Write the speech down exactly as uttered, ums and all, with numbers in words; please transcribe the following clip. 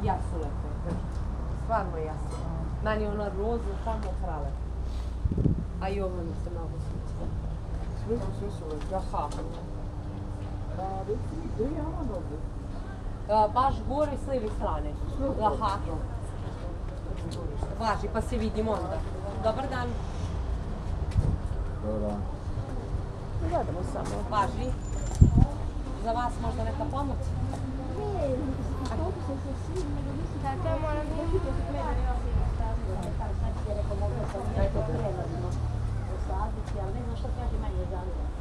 Jasu lepe. Stvarno jasu. Meni je ona roza samo krale. A i ovo mi se mnogo sviđa. Sve su, sve su lepe. Aha. A reci mi, gdje je Aman ovdje? Baš gore s lijeve strane. Aha. Važi, pa se vidimo onda. Dobar dan. Dobar dan. Gledamo samo. Važi. Za vas možda neka pomoć? Ne, kako se se svi, nego mislim da to moram biti da se gleda i ovdje na stavlju. Sad će rekao, možda sam nešto prelazno posaditi, ali ne znam što kaže manje zanima.